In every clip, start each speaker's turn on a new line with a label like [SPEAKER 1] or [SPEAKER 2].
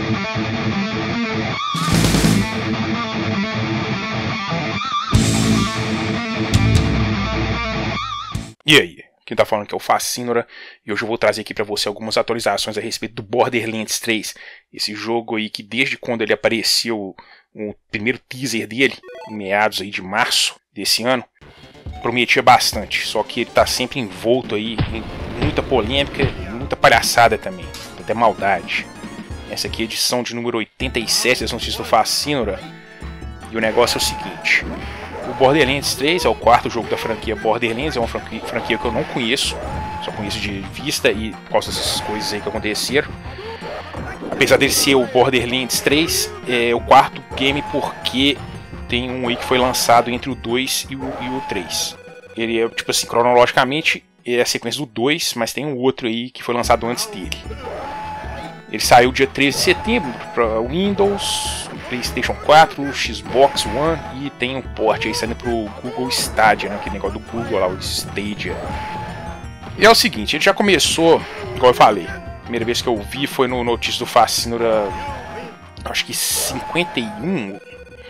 [SPEAKER 1] E aí, quem tá falando aqui é o Facínora, e hoje eu vou trazer aqui pra você algumas atualizações a respeito do Borderlands 3, esse jogo aí que desde quando ele apareceu, o primeiro teaser dele, em meados aí de março desse ano, prometia bastante, só que ele tá sempre envolto aí em muita polêmica e muita palhaçada também, até maldade. Essa aqui é a edição de número 87 das notícias do Facínora, e o negócio é o seguinte: o Borderlands 3 é o quarto jogo da franquia Borderlands, é uma franquia que eu não conheço, só conheço de vista e por causa dessas coisas aí que aconteceram. Apesar dele ser o Borderlands 3, é o quarto game porque tem um aí que foi lançado entre o 2 e o 3. Ele é, tipo assim, cronologicamente é a sequência do 2, mas tem um outro aí que foi lançado antes dele. Ele saiu dia 13 de setembro para Windows, PlayStation 4, Xbox One e tem um port aí saindo pro Google Stadia, né? Aquele negócio do Google lá, o Stadia. E é o seguinte, ele já começou, igual eu falei, a primeira vez que eu vi foi no Notícias do Facínora, acho que 51,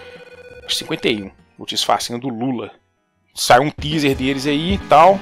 [SPEAKER 1] Notícias do Facínora do Lula. Saiu um teaser deles aí e tal,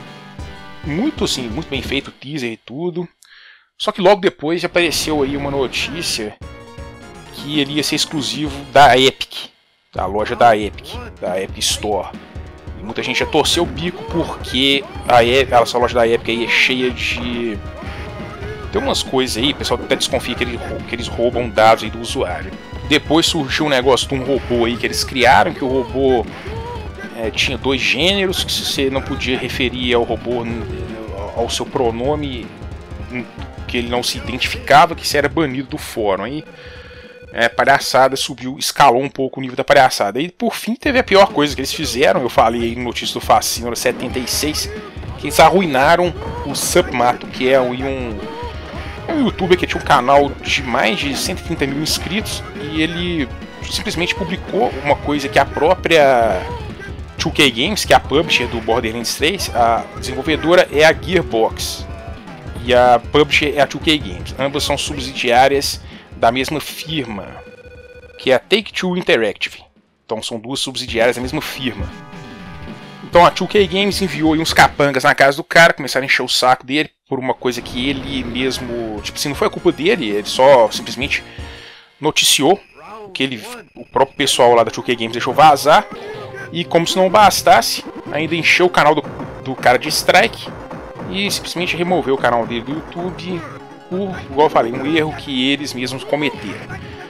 [SPEAKER 1] muito assim, muito bem feito o teaser e tudo. Só que logo depois apareceu aí uma notícia que ele ia ser exclusivo da Epic, da loja da Epic, da Epic Store. E muita gente já torceu o bico porque essa loja da Epic aí é cheia de... tem umas coisas aí, o pessoal até desconfia que eles roubam dados aí do usuário. Depois surgiu um negócio de um robô aí que eles criaram, que o robô tinha dois gêneros, que você não podia referir ao robô ao seu pronome, que ele não se identificava, que isso era banido do fórum. Aí palhaçada escalou um pouco o nível da palhaçada. E por fim teve a pior coisa que eles fizeram, eu falei aí no Notícia do Facínora 76, que eles arruinaram o Submato, que é um youtuber que tinha um canal de mais de 130 mil inscritos, e ele simplesmente publicou uma coisa que a própria 2K Games, que é a publisher do Borderlands 3, a desenvolvedora é a Gearbox e a publisher é a 2K Games. Ambas são subsidiárias da mesma firma, que é a Take-Two Interactive. Então são duas subsidiárias da mesma firma. Então a 2K Games enviou aí uns capangas na casa do cara, começaram a encher o saco dele por uma coisa que ele mesmo, tipo assim, não foi a culpa dele, ele só simplesmente noticiou que o próprio pessoal lá da 2K Games deixou vazar, e como se não bastasse, ainda encheu o canal do cara de strike e simplesmente removeu o canal dele do YouTube por, igual eu falei, um erro que eles mesmos cometeram.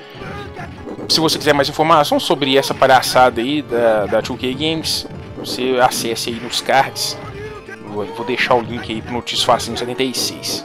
[SPEAKER 1] Se você quiser mais informação sobre essa palhaçada aí da 2K Games, você acesse aí nos cards. Eu vou deixar o link aí pro Notícias Facínora 76.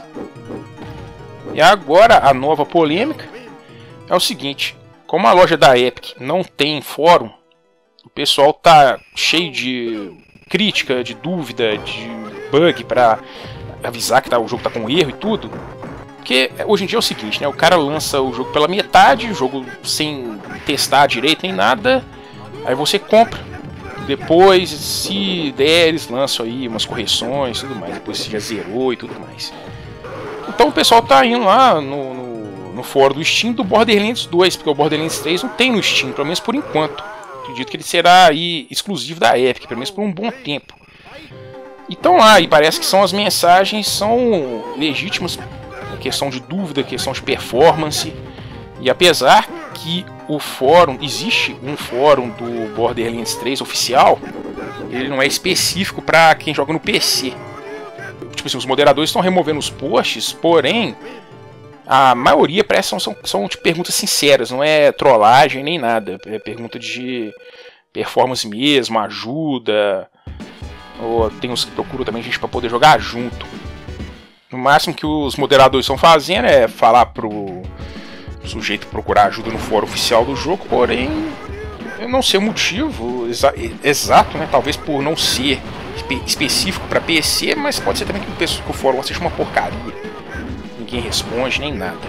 [SPEAKER 1] E agora a nova polêmica é o seguinte: como a loja da Epic não tem fórum, o pessoal tá cheio de crítica, de dúvida, de bug pra avisar que o jogo tá com erro e tudo. Porque hoje em dia é o seguinte, né? O cara lança o jogo pela metade, o jogo sem testar direito nem nada, aí você compra. Depois, se der, eles lançam aí umas correções e tudo mais, depois você já zerou e tudo mais. Então o pessoal tá indo lá no fórum do Steam do Borderlands 2, porque o Borderlands 3 não tem no Steam, pelo menos por enquanto. Acredito que ele será aí exclusivo da Epic, pelo menos por um bom tempo. Então lá, e parece que as mensagens são legítimas, questão de dúvida, questão de performance. E apesar que existe um fórum do Borderlands 3 oficial, ele não é específico para quem joga no PC. Tipo assim, os moderadores estão removendo os posts, porém a maioria são de perguntas sinceras, não é trollagem nem nada, é pergunta de performance mesmo, ajuda, ou tem uns que procuram também gente para poder jogar junto. No máximo que os moderadores estão fazendo é falar pro sujeito procurar ajuda no fórum oficial do jogo, porém eu não sei o motivo exato, né? Talvez por não ser específico para PC, mas pode ser também que o fórum seja uma porcaria, ninguém responde nem nada.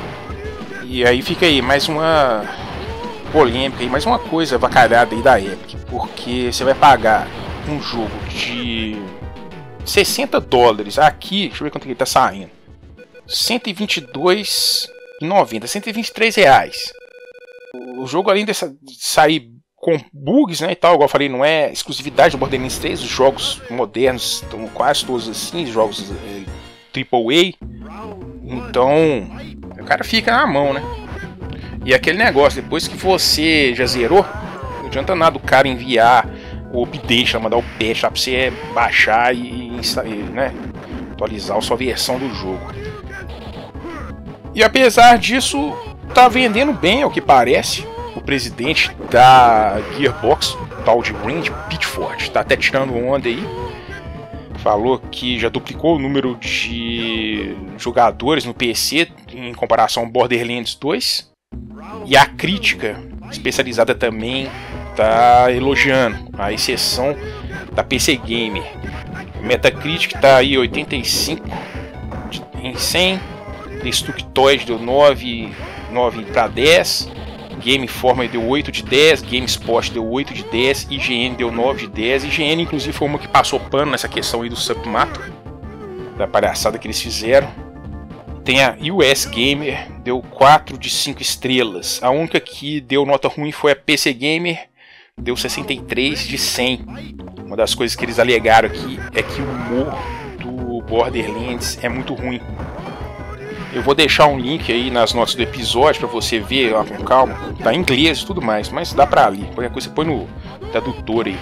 [SPEAKER 1] E aí fica aí mais uma polêmica, aí mais uma coisa avacalhada aí da Epic, porque você vai pagar um jogo de $60 aqui, deixa eu ver quanto que ele tá saindo, 122 R$129, R$123. O jogo, além de sair com bugs, né, e tal, igual eu falei, não é exclusividade do Borderlands 3, os jogos modernos estão quase todos assim, jogos AAA, então o cara fica na mão, né? E aquele negócio, depois que você já zerou, não adianta nada o cara enviar o update, mandar o patch lá pra você baixar e né, atualizar a sua versão do jogo. E apesar disso, tá vendendo bem, ao que parece. O presidente da Gearbox, tal de Randy Pitchford, tá até tirando onda aí. Falou que já duplicou o número de jogadores no PC em comparação ao Borderlands 2. E a crítica especializada também tá elogiando, a exceção da PC Gamer. O Metacritic tá aí 85 em 100. The Stucktoys deu 9 para 10. Game Informer deu 8 de 10, GameSpot deu 8 de 10, IGN deu 9 de 10. IGN inclusive foi uma que passou pano nessa questão aí do Submato, da palhaçada que eles fizeram. Tem a US Gamer, deu 4 de 5 estrelas. A única que deu nota ruim foi a PC Gamer, deu 63 de 100. Uma das coisas que eles alegaram aqui é que o humor do Borderlands é muito ruim. Eu vou deixar um link aí nas notas do episódio pra você ver lá com calma. Tá em inglês e tudo mais, mas dá pra ler. Qualquer coisa você põe no tradutor aí.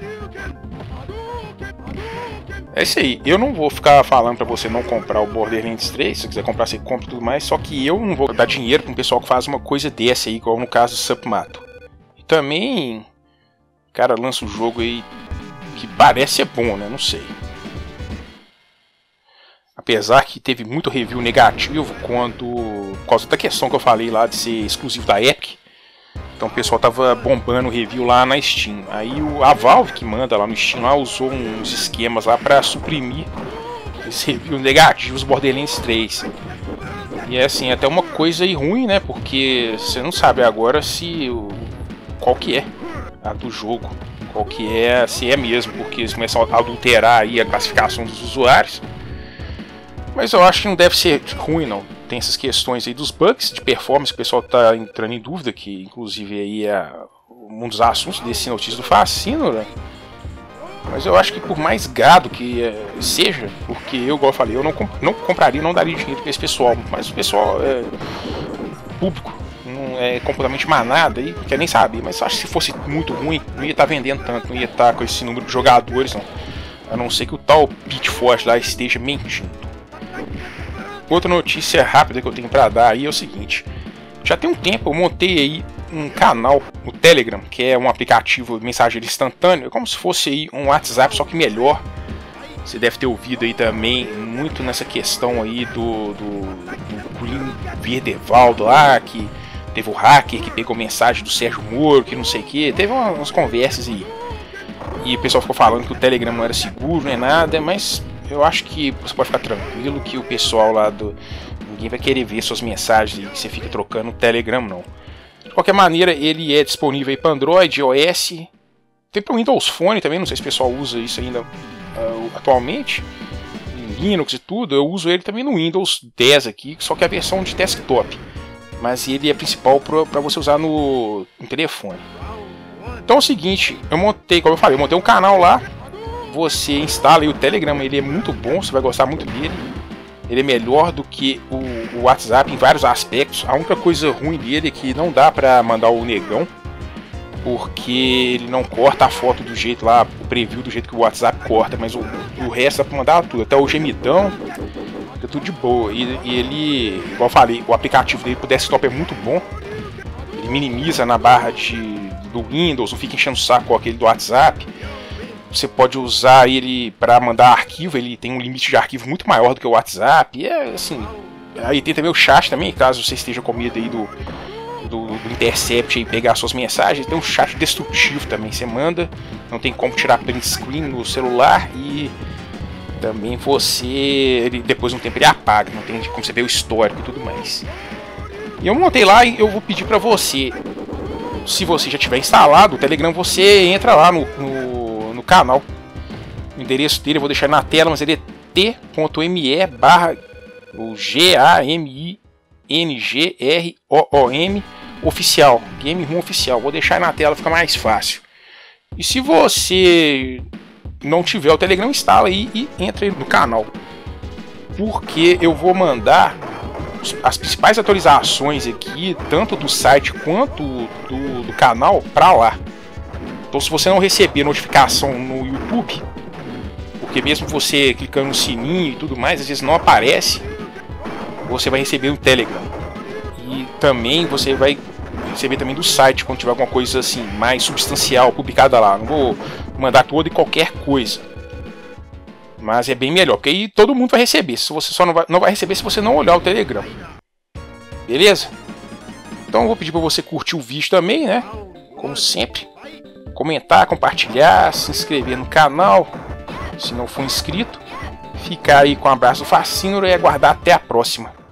[SPEAKER 1] É isso aí. Eu não vou ficar falando pra você não comprar o Borderlands 3. Se você quiser comprar, você compra e tudo mais. Só que eu não vou dar dinheiro pra um pessoal que faz uma coisa dessa aí, igual no caso do Submato. E também, o cara lança um jogo aí que parece ser bom, né? Não sei. Apesar que teve muito review negativo por causa da questão que eu falei lá de ser exclusivo da Epic. Então o pessoal tava bombando o review lá na Steam. Aí a Valve, que manda lá no Steam, lá, usou uns esquemas lá pra suprimir esses reviews negativos do Borderlands 3. E é assim, até uma coisa aí ruim, né? Porque você não sabe agora qual que é a do jogo. Qual que é, se é mesmo, porque eles começam a adulterar aí a classificação dos usuários. Mas eu acho que não deve ser ruim, não. Tem essas questões aí dos bugs de performance que o pessoal tá entrando em dúvida, que inclusive aí é um dos assuntos desse notícia do Facino, né? Mas eu acho que por mais gado que seja, porque eu, igual eu falei, eu não compraria, não daria dinheiro pra esse pessoal. Mas o pessoal público, não é completamente manada aí, quer nem saber. Mas eu acho que se fosse muito ruim, não ia estar vendendo tanto, não ia estar com esse número de jogadores, não. A não ser que o tal Pitchford lá esteja mentindo. Outra notícia rápida que eu tenho pra dar aí é o seguinte. Já tem um tempo eu montei aí um canal no Telegram, que é um aplicativo de mensageiro instantâneo. É como se fosse aí um WhatsApp, só que melhor. Você deve ter ouvido aí também muito nessa questão aí do Green Verdevaldo lá, que teve o hacker que pegou mensagem do Sérgio Moro, que não sei o que. Teve umas conversas aí. E o pessoal ficou falando que o Telegram não era seguro, nem nada, mas eu acho que você pode ficar tranquilo que o pessoal lá ninguém vai querer ver suas mensagens e que você fica trocando no Telegram, não. De qualquer maneira, ele é disponível aí para Android, iOS, tem para Windows Phone também, não sei se o pessoal usa isso ainda atualmente, Linux e tudo. Eu uso ele também no Windows 10 aqui, só que é a versão de desktop, mas ele é principal para você usar no telefone. Então é o seguinte, eu montei, como eu falei, eu montei um canal lá. Você instala aí o Telegram, ele é muito bom, você vai gostar muito dele. Ele é melhor do que o WhatsApp em vários aspectos. A única coisa ruim dele é que não dá pra mandar o negão, porque ele não corta a foto do jeito lá, o preview do jeito que o WhatsApp corta, mas o resto dá pra mandar tudo, até o gemidão, é tudo de boa. E ele, igual eu falei, o aplicativo dele pro desktop é muito bom. Ele minimiza na barra do Windows, não fica enchendo o saco com aquele do WhatsApp. Você pode usar ele para mandar arquivo, ele tem um limite de arquivo muito maior do que o WhatsApp. E é assim. Aí tem também o chat também, caso você esteja com medo aí do Intercept e pegar suas mensagens. Tem um chat destrutivo também, você manda, não tem como tirar print screen no celular e também depois de um tempo ele apaga, não tem como você ver o histórico e tudo mais. E eu montei lá e eu vou pedir para você, se você já tiver instalado o Telegram, você entra lá no canal. O endereço dele eu vou deixar na tela, mas ele é t.me/GAMI GameRoom oficial, Game Room oficial. Vou deixar aí na tela, fica mais fácil. E se você não tiver o Telegram, instala aí e entra aí no canal, porque eu vou mandar as principais atualizações aqui, tanto do site quanto do canal, para lá. Então, se você não receber notificação no YouTube, porque mesmo você clicando no sininho e tudo mais, às vezes não aparece, você vai receber no Telegram. E também você vai receber também do site quando tiver alguma coisa assim mais substancial publicada lá. Não vou mandar toda e qualquer coisa, mas é bem melhor, porque aí todo mundo vai receber. Se você só não vai receber se você não olhar o Telegram. Beleza? Então eu vou pedir para você curtir o vídeo também, né? Como sempre, comentar, compartilhar, se inscrever no canal se não for inscrito. Ficar aí com um abraço do Facínora e aguardar até a próxima.